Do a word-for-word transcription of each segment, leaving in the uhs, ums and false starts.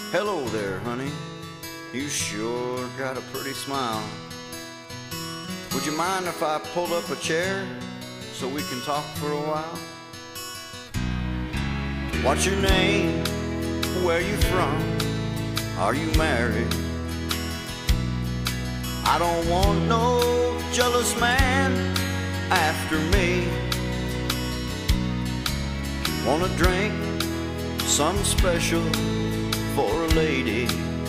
Hello there, honey. You sure got a pretty smile. Would you mind if I pulled up a chair so we can talk for a while? What's your name? Where you from? Are you married? I don't want no jealous man after me. Wanna drink something special for a lady?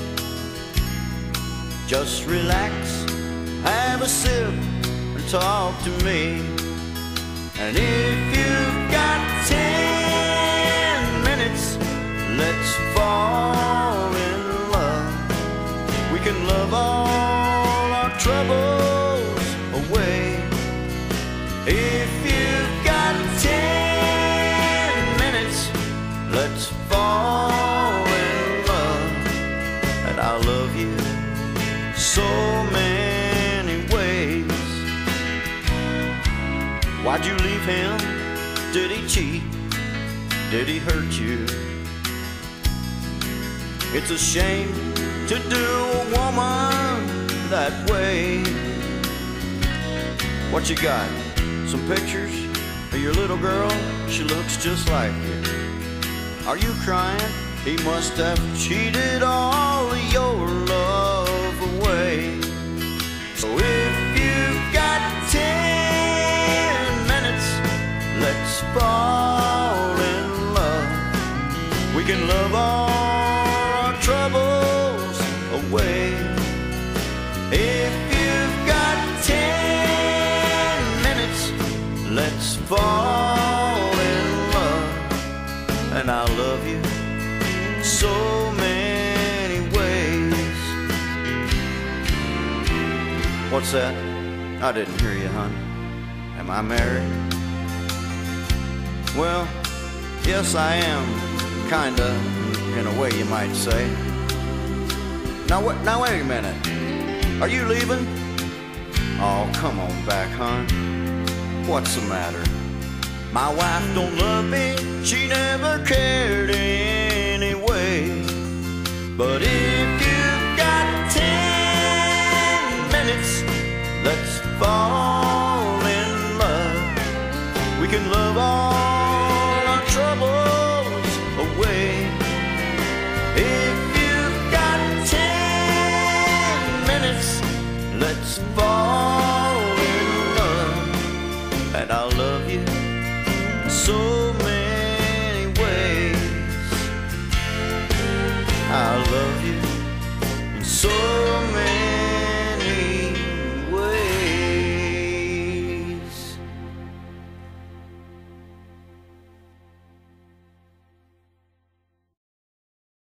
Just relax, have a sip, and talk to me. And if you've got ten minutes, let's fall in love. We can love all our troubles away. If you've got ten minutes, let's fall in love. And I love you so many ways. Why'd you leave him? Did he cheat? Did he hurt you? It's a shame to do a woman that way. What you got? Some pictures of your little girl? She looks just like you. Are you crying? He must have cheated all of your love away. So if you've got ten minutes, let's fall in love. We can love all our troubles away. If you've got ten minutes, let's fall in love. And I love you so many ways. What's that? I didn't hear you, hon. Am I married? Well, yes I am, kinda, in a way you might say. Now what? Now wait a minute. Are you leaving? Oh, come on back, hon. What's the matter? My wife don't love me, she never cared anyway. But if you've got ten minutes, let's fall in love. We can love all our troubles away. If you've got ten minutes, let's fall in love. And I'll love you so many ways. I love you so